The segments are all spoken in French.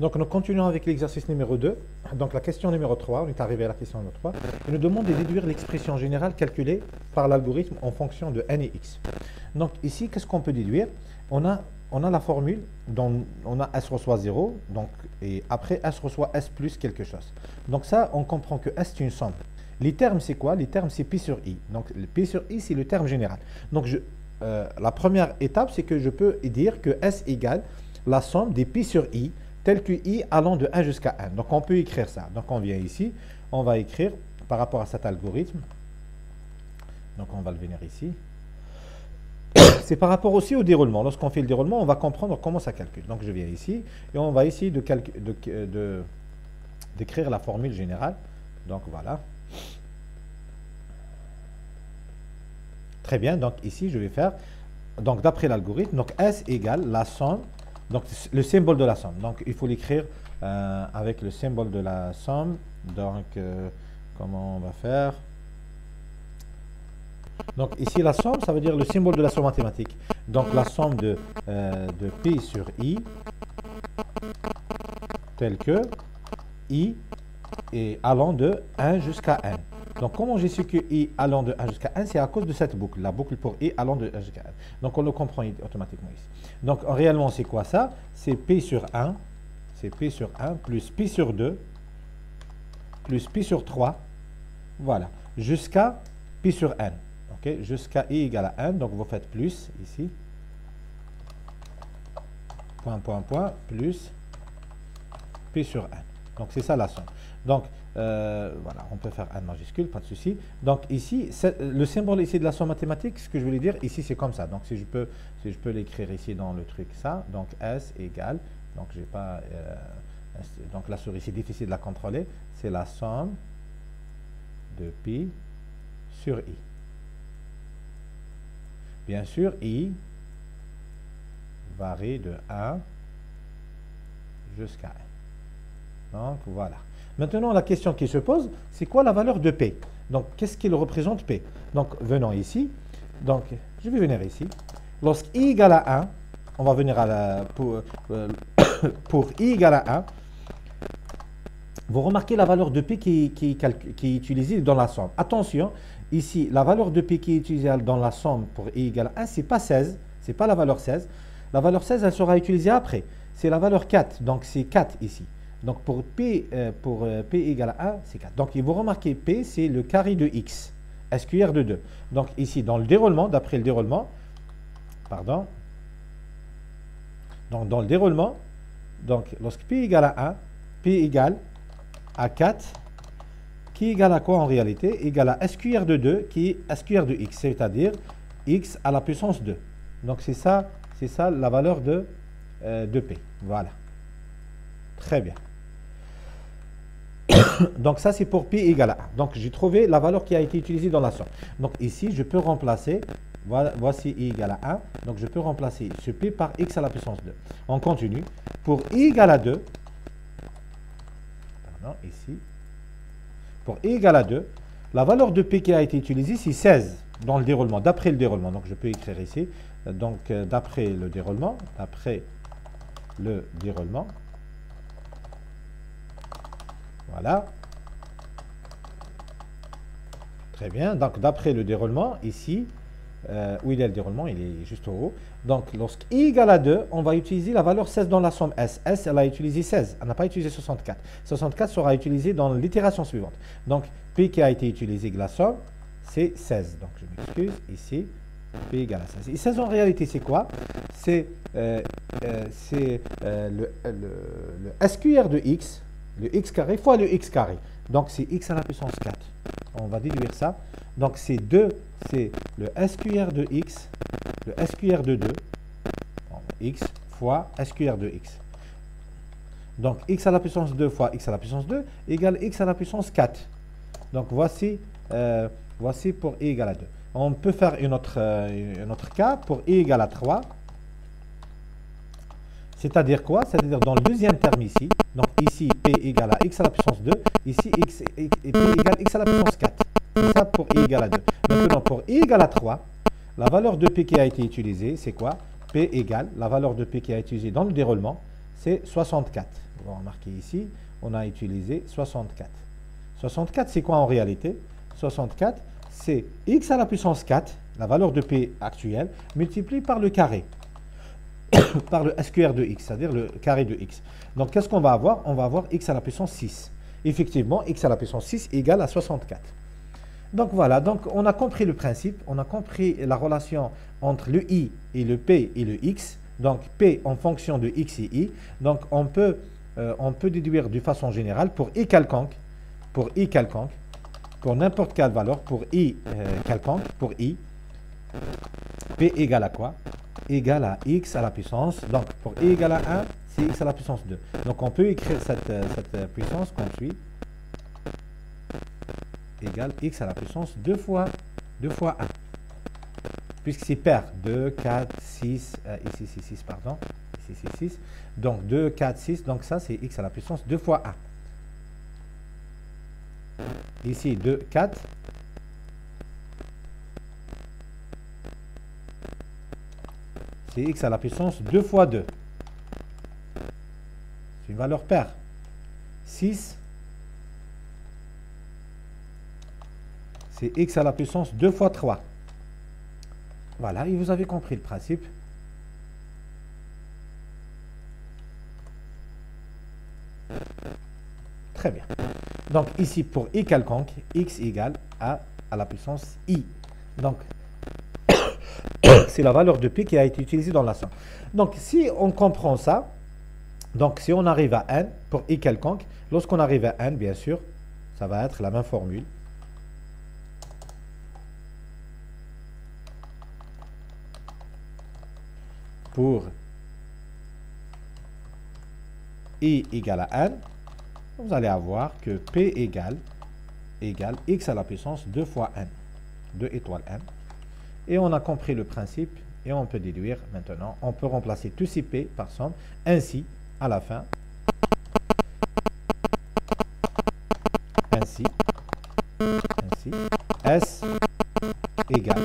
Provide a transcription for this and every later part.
Donc, nous continuons avec l'exercice numéro 2. Donc, la question numéro 3, on est arrivé à la question numéro 3. Il nous demande de déduire l'expression générale calculée par l'algorithme en fonction de n et x. Donc, ici, qu'est-ce qu'on peut déduire? On a la formule, dont on a s reçoit 0, donc, et après s reçoit s plus quelque chose. Donc, ça, on comprend que s, c'est une somme. Les termes, c'est quoi? Les termes, c'est pi sur i. Donc, le pi sur i, c'est le terme général. Donc, la première étape, c'est que je peux dire que s égale la somme des pi sur i, tel que i allant de 1 jusqu'à 1. Donc, on peut écrire ça. Donc, on vient ici, on va écrire par rapport à cet algorithme. Donc, on va le venir ici. C'est par rapport aussi au déroulement. Lorsqu'on fait le déroulement, on va comprendre comment ça calcule. Donc, je viens ici et on va essayer d'écrire la formule générale. Donc, voilà. Très bien. Donc, ici, je vais faire, donc d'après l'algorithme, donc S égale la somme. Donc, le symbole de la somme. Donc, il faut l'écrire avec le symbole de la somme. Donc, comment on va faire? Donc, ici, la somme, ça veut dire le symbole de la somme mathématique. Donc, la somme de P sur I, tel que I est allant de 1 jusqu'à 1. Donc, comment j'ai su que I allant de 1 jusqu'à 1? C'est à cause de cette boucle, la boucle pour I allant de 1 jusqu'à 1. Donc, on le comprend automatiquement ici. Donc, réellement, c'est quoi ça? C'est P sur 1, c'est P sur 1, plus P sur 2, plus P sur 3, voilà, jusqu'à P sur N. Okay? Jusqu'à I égale à 1, donc vous faites plus, ici, point, point, point, plus P sur 1. Donc, c'est ça la somme. Donc, voilà, on peut faire 1 majuscule, pas de souci. Donc, ici, le symbole ici de la somme mathématique, ce que je voulais dire, ici, c'est comme ça. Donc, si je peux l'écrire ici dans le truc, ça, donc S égale, donc, j'ai pas, donc, la souris, c'est difficile de la contrôler, c'est la somme de pi sur I. Bien sûr, I varie de 1 jusqu'à 1. Donc, voilà. Maintenant, la question qui se pose, c'est quoi la valeur de P? Donc, qu'est-ce qu'il représente P? Donc, venons ici. Donc, je vais venir ici. Lorsqu'I égale à 1, on va venir à pour I égale à 1, vous remarquez la valeur de P qui est utilisée dans la somme. Attention, ici, la valeur de P qui est utilisée dans la somme pour I égale à 1, ce n'est pas 16, ce n'est pas la valeur 16. La valeur 16, elle sera utilisée après. C'est la valeur 4, donc c'est 4 ici. Donc, pour P égale à 1, c'est 4. Donc, vous remarquez, P, c'est le carré de X, SQR de 2. Donc, ici, dans le déroulement, d'après le déroulement, pardon, donc dans le déroulement, donc, lorsque P égale à 1, P égale à 4, qui égale à quoi en réalité? Égale à SQR de 2, qui est SQR de X, c'est-à-dire X à la puissance 2. Donc, c'est ça la valeur de P. Voilà. Très bien. Donc, ça, c'est pour P égale à 1. Donc, j'ai trouvé la valeur qui a été utilisée dans la somme. Donc, ici, je peux remplacer, voici I égale à 1. Donc, je peux remplacer ce P par X à la puissance 2. On continue. Pour I égale à 2, pardon, ici, pour I égale à 2, la valeur de P qui a été utilisée, c'est 16 dans le déroulement, d'après le déroulement. Donc, je peux écrire ici, donc, d'après le déroulement, voilà. Très bien. Donc, d'après le déroulement, ici, où il est le déroulement, il est juste au haut. Donc, lorsqu'I égale à 2, on va utiliser la valeur 16 dans la somme S. S, elle a utilisé 16. Elle n'a pas utilisé 64. 64 sera utilisé dans l'itération suivante. Donc, P qui a été utilisé avec la somme, c'est 16. Donc, je m'excuse, ici, P égale à 16. Et 16, en réalité, c'est quoi? C'est le SQR de X, le X carré fois le X carré. Donc, c'est X à la puissance 4. On va déduire ça. Donc, c'est le SQR de X, le SQR de 2, X fois SQR de X. Donc, X à la puissance 2 fois X à la puissance 2 égale X à la puissance 4. Donc, voici pour I égale à 2. On peut faire un autre cas pour I égale à 3. C'est-à-dire quoi? C'est-à-dire dans le deuxième terme ici, donc ici P égale à X à la puissance 2, ici P égale X à la puissance 4. C'est ça pour I égale à 2. Maintenant, pour I égale à 3, la valeur de P qui a été utilisée, c'est quoi? P égale, la valeur de P qui a été utilisée dans le déroulement, c'est 64. Vous remarquez ici, on a utilisé 64. 64, c'est quoi en réalité? 64, c'est x à la puissance 4, la valeur de p actuelle, multiplié par le carré, par le sqr de x, c'est-à-dire le carré de x. Donc, qu'est-ce qu'on va avoir? On va avoir x à la puissance 6. Effectivement, x à la puissance 6 égale à 64. Donc, voilà. Donc, on a compris le principe. On a compris la relation entre le i et le p et le x. Donc, p en fonction de x et i. Donc, on peut déduire de façon générale pour i quelconque, pour n'importe quelle valeur, pour i quelconque, pour i, p égale à quoi? Égale à x à la puissance. Donc, pour i égale à 1, c'est x à la puissance 2. Donc, on peut écrire cette puissance comme suit. Égale x à la puissance 2 fois 1. Puisque c'est pair. 2, 4, 6, ici c'est 6, pardon. Ici c'est 6. Donc, 2, 4, 6. Donc, ça, c'est x à la puissance 2 fois 1. Ici, 2, 4. C'est x à la puissance 2 fois 2. C'est une valeur paire. 6, c'est x à la puissance 2 fois 3. Voilà, et vous avez compris le principe. Très bien. Donc ici, pour i quelconque, x égale à la puissance i. Donc, c'est la valeur de p qui a été utilisée dans la somme. Donc, si on comprend ça, donc si on arrive à n, pour i quelconque, lorsqu'on arrive à n, bien sûr, ça va être la même formule. Pour i égale à n, vous allez avoir que p égale x à la puissance 2 fois n, 2 étoiles n. Et on a compris le principe et on peut déduire maintenant. On peut remplacer tous ces p par somme. Ainsi, à la fin, ainsi, S égale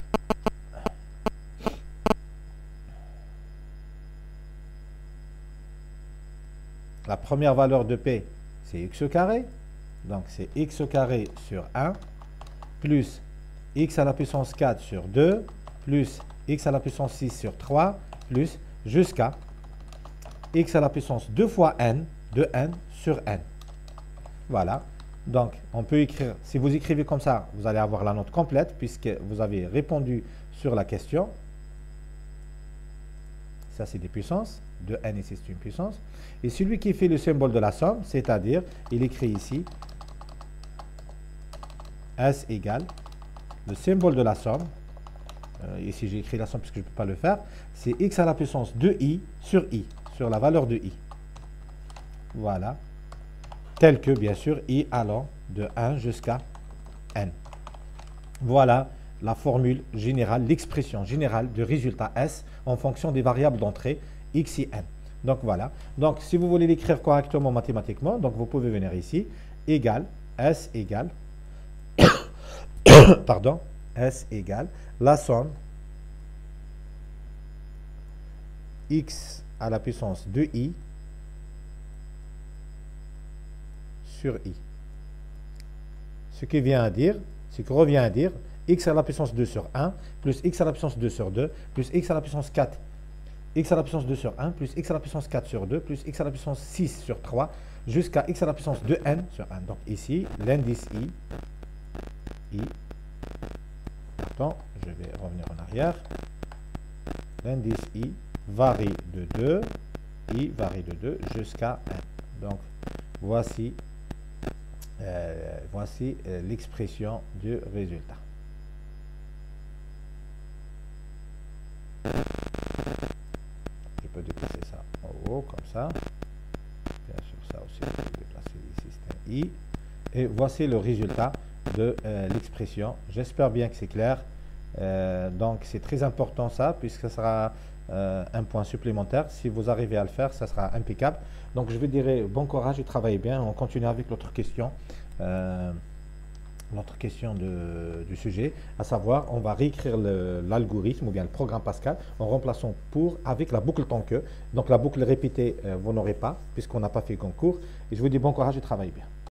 la première valeur de p, c'est x au carré. Donc, c'est x au carré sur 1 plus x à la puissance 4 sur 2 plus x à la puissance 6 sur 3 plus jusqu'à x à la puissance 2 fois n de n sur n. Voilà. Donc, on peut écrire, si vous écrivez comme ça, vous allez avoir la note complète puisque vous avez répondu sur la question. Ça, c'est des puissances. De n ici, c'est une puissance. Et celui qui fait le symbole de la somme, c'est-à-dire, il écrit ici S égale le symbole de la somme. Ici, j'ai écrit la somme puisque je ne peux pas le faire. C'est x à la puissance de i, sur la valeur de i. Voilà. Tel que, bien sûr, i allant de 1 jusqu'à n. Voilà la formule générale, l'expression générale du résultat S en fonction des variables d'entrée x et n. Donc voilà. Donc si vous voulez l'écrire correctement mathématiquement, donc vous pouvez venir ici, égale, S égale, pardon, S égale la somme x à la puissance de i sur i. Ce qui revient à dire x à la puissance 2 sur 1 plus x à la puissance 2 sur 2 plus x à la puissance 4 x à la puissance 2 sur 1 plus x à la puissance 4 sur 2 plus x à la puissance 6 sur 3 jusqu'à x à la puissance 2n sur 1. Donc ici, l'indice pardon, je vais revenir en arrière. L'indice i varie de 2 jusqu'à 1. Donc voici l'expression du résultat. Je peux déplacer ça en haut, comme ça. Bien sûr, ça aussi, je peux déplacer ici, c'est un i. Et voici le résultat de l'expression. J'espère bien que c'est clair. Donc, c'est très important ça, puisque ça sera un point supplémentaire. Si vous arrivez à le faire, ça sera impeccable. Donc, je vous dirais bon courage et travaillez bien. On continue avec l'autre question. notre question du sujet, à savoir, on va réécrire l'algorithme ou bien le programme Pascal en remplaçant pour avec la boucle tant que. Donc la boucle répétée, vous n'aurez pas, puisqu'on n'a pas fait concours. Et je vous dis bon courage et travaillez bien.